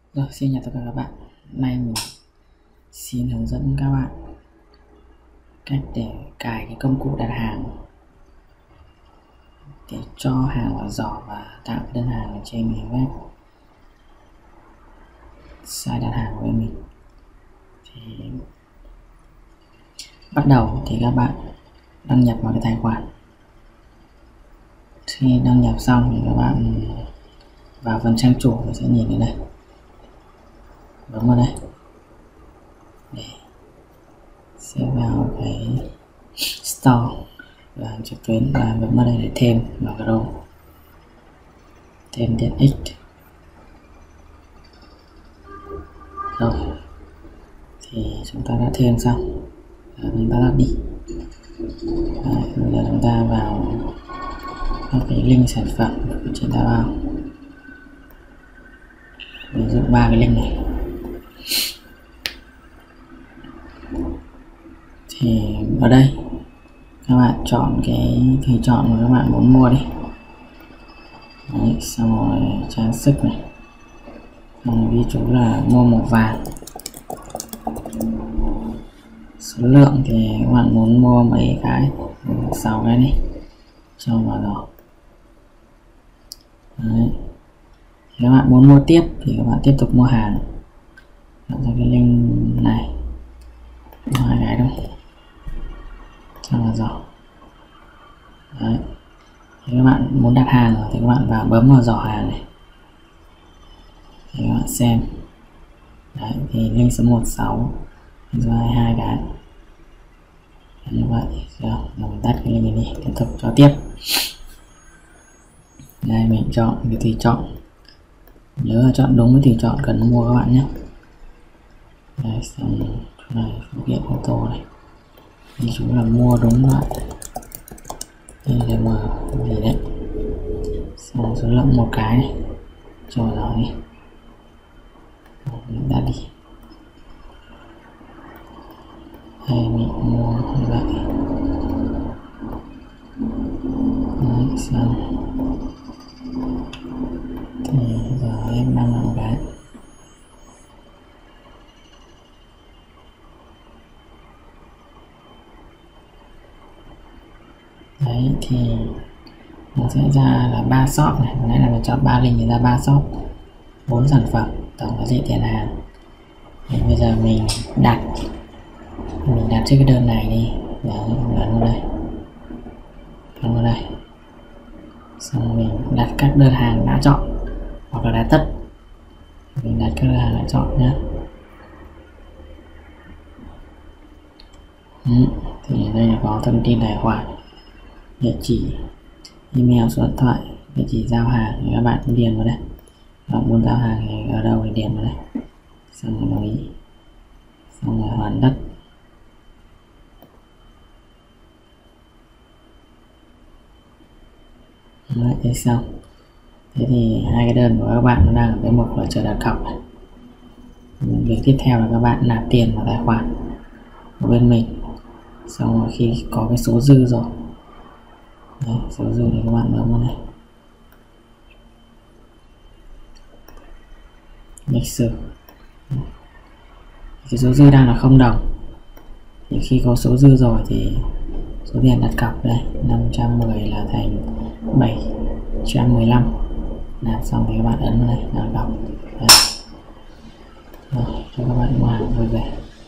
Rồi, xin chào tất cả các bạn. Hôm nay mình xin hướng dẫn các bạn cách để cài cái công cụ đặt hàng để cho hàng vào giỏ và tạo đơn hàng ở trên cái web site đặt hàng của bên mình. Thì bắt đầu thì các bạn đăng nhập vào cái tài khoản. Khi đăng nhập xong thì các bạn vào phần trang chủ thì sẽ nhìn thấy đây, bấm vào đây để sẽ vào cái store cửa hàng trực tuyến và bấm vào đây để thêm vào Chrome, thêm tiện ích. Rồi thì chúng ta đã thêm xong, chúng ta lắp đi. Bây giờ chúng ta vào các cái link sản phẩm của trên Taobao, ví dụ 3 cái link này. Thì ở đây các bạn chọn cái tùy chọn mà các bạn muốn mua đi. Đấy, xong rồi trang sức này, xong rồi ví dụ là mua màu vàng. Số lượng thì các bạn muốn mua mấy cái, 6 cái đi, cho vào đó. Đấy. Thì các bạn muốn mua tiếp thì các bạn tiếp tục mua hàng, chọn ra cái link này, mua 2 cái đâu, cho vào giỏ. Đấy. Thì các bạn muốn đặt hàng rồi thì các bạn vào bấm vào giỏ hàng này thì các bạn xem. Đấy, thì link số 16 số 22 cái như vậy. Rồi mình tắt cái link này đi, tiếp tục cho tiếp. Đây mình chọn cái tùy chọn, nhớ là chọn đúng cái tùy chọn cần mua các bạn nhé. Đây, xong chỗ này phụ kiện ô tô này, thì chúng là mua đúng loại. Đây là mở gì đấy, xong số lượng 1 cái này, cho vào đi, mình đã đi. Đây mình mua như vậy. Đấy, xong thì giờ em đăng một cái. Đấy thì nó sẽ ra là 3 shop này, nãy là mình chọn 3 link thì ra 3 shop, 4 sản phẩm, tổng giá trị tiền hàng. Thì bây giờ mình đặt trước cái đơn này đi. Đấy, ấn vào đây, ấn vào đây, xong mình đặt các đơn hàng đã chọn hoặc là đã tất, mình đặt các đơn hàng đã chọn nhé. Thì đây là có thông tin tài khoản, địa chỉ email, số điện thoại, địa chỉ giao hàng thì các bạn cứ điền vào đây. Bạn muốn giao hàng thì ở đâu thì điền vào đây, xong rồi đồng ý, xong rồi hoàn tất. Đấy, thế xong. Thế thì 2 cái đơn của các bạn nó đang ở cái mục là chờ đặt cọc này. Việc tiếp theo là các bạn nạp tiền vào tài khoản của bên mình, xong rồi khi có cái số dư rồi, đấy, số dư thì các bạn bấm vào đây lịch sử. Cái số dư đang là 0 đồng, thì khi có số dư rồi thì số tiền đặt cọc đây 510 là thành 715. Nạp xong thì các bạn ấn vào đây đặt cọc. Rồi, cho các bạn mua hàng vui vẻ.